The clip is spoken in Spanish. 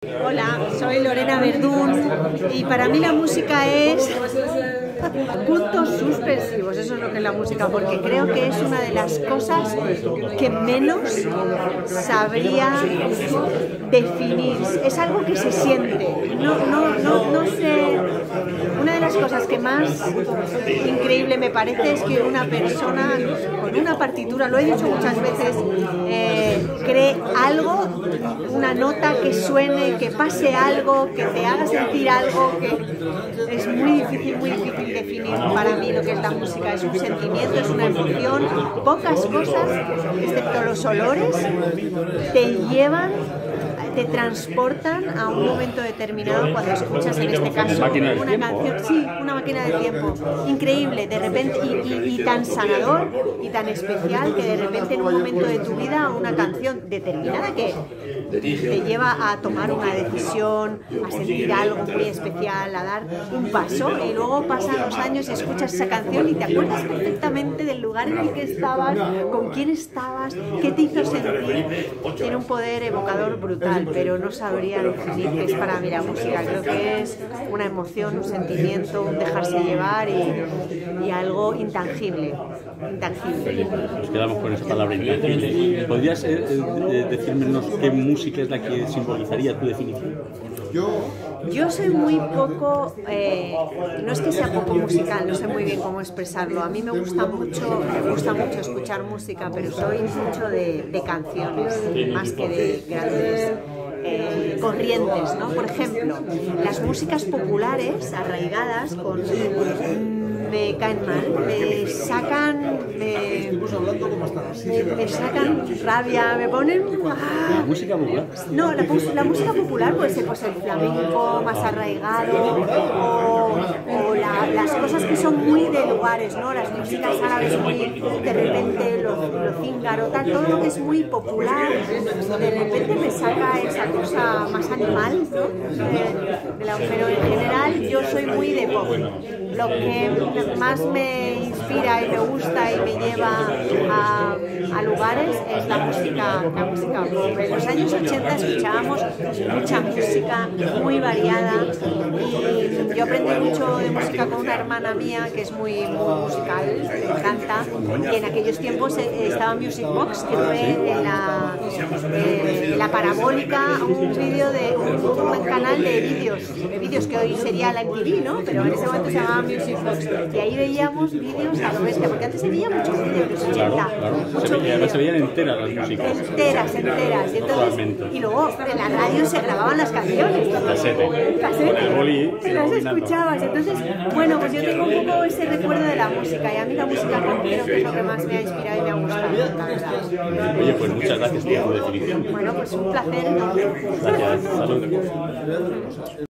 Hola, soy Lorena Verdún y para mí la música es puntos suspensivos, eso es lo que es la música, porque creo que es una de las cosas que menos sabría definir, es algo que se siente, no sé, una de las cosas que más increíble me parece es que una persona con una partitura, lo he dicho muchas veces, cree algo, una nota que suene, que pase algo, que te haga sentir algo, que es muy difícil definir para mí lo que es la música. Es un sentimiento, es una emoción. Pocas cosas, excepto los olores, te llevan, te transportan a un momento determinado cuando escuchas, en este caso, una canción, sí, una máquina del tiempo, increíble, de repente, y tan sanador y tan especial, que de repente en un momento de tu vida una canción determinada que te lleva a tomar una decisión, a sentir algo muy especial, a dar un paso, y luego pasan los años y escuchas esa canción y te acuerdas perfectamente del lugar en el que estabas, con quién estabas, qué te hizo sentir. Tiene un poder evocador brutal, pero no sabría definir qué es para mí la música. Creo que es una emoción, un sentimiento, un dejarse llevar y algo intangible. Nos quedamos con esa palabra intangible. ¿Podrías decirnos qué música es la que simbolizaría tu definición? Yo soy muy poco, no es que sea poco musical, no sé muy bien cómo expresarlo. A mí me gusta mucho escuchar música, pero soy mucho de canciones, más que de grandes corrientes, ¿no? Por ejemplo, las músicas populares arraigadas me caen mal, me sacan rabia, me ponen... ¿La música popular? No, la música popular puede ser pues, el flamenco más arraigado o las cosas que son muy de lugares, ¿no? Las músicas árabes muy, de repente, los cíngaro, todo lo que es muy popular, de repente me saca esa cosa más animal, ¿no? Pero en general yo soy muy de pop. Lo que más me inspira y me gusta y me lleva a lugares es la música pop. En los años 80 escuchábamos mucha música muy variada y yo aprendí mucho de música con una hermana mía que es muy musical, me encanta, y en aquellos tiempos estaba Music Box, que fue en la parabólica un vídeo de un canal de vídeos que hoy sería la MTV, ¿no? Pero en ese momento se llamaba Music Box y ahí veíamos vídeos a lo bestia, porque antes se veía muchos vídeos de los 80, se veían enteras las músicas. Enteras, y entonces, y luego en la radio se grababan las canciones. Casete. Las escuchabas. Entonces, bueno, pues yo tengo un poco ese recuerdo de la música y a mí la música pop creo que es lo que más me ha inspirado y me ha gustado, la verdad. Oye, pues muchas gracias por tu definición. Bueno, pues un placer enorme. Gracias, salud.